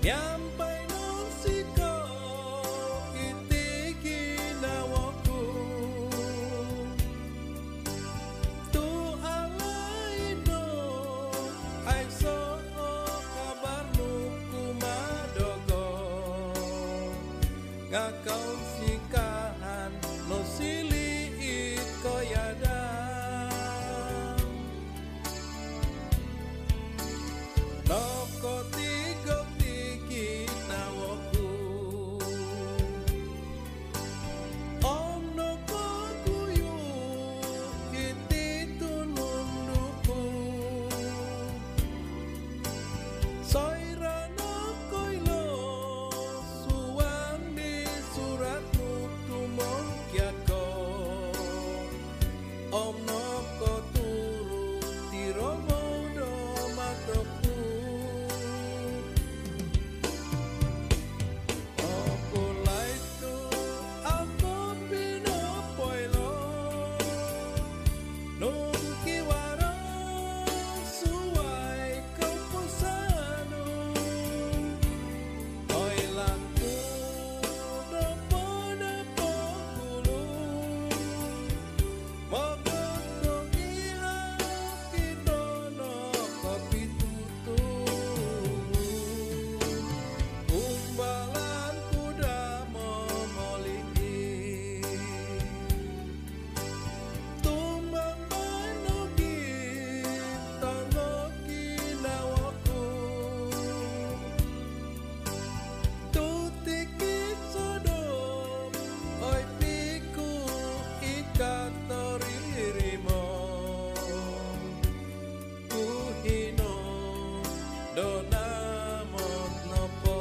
Nyampai nang siko iti ginawaku tu alaino aiso kabarmu kumadogo ngakau sikahan no sili iko yada noko tigo tiki nawoku om noko kuyu iti tununduku soira noko ilo suang di suratmu tumongkiako om noko turu tiromo do matoku Dona mot nopo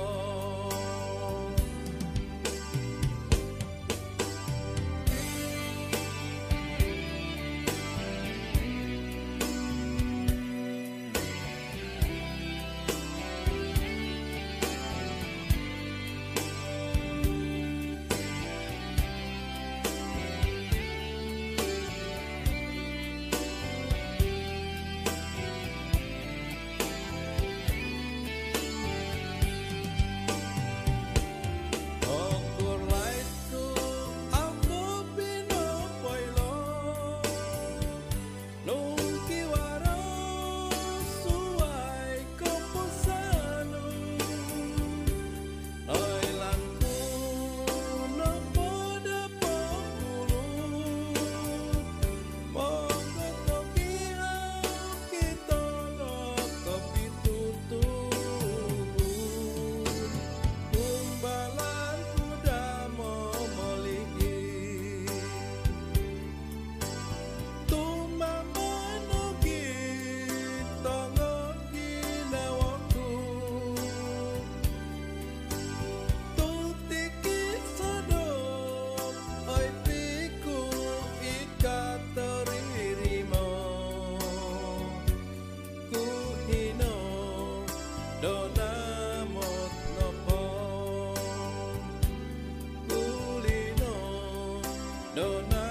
Dona mot nopo kulino dona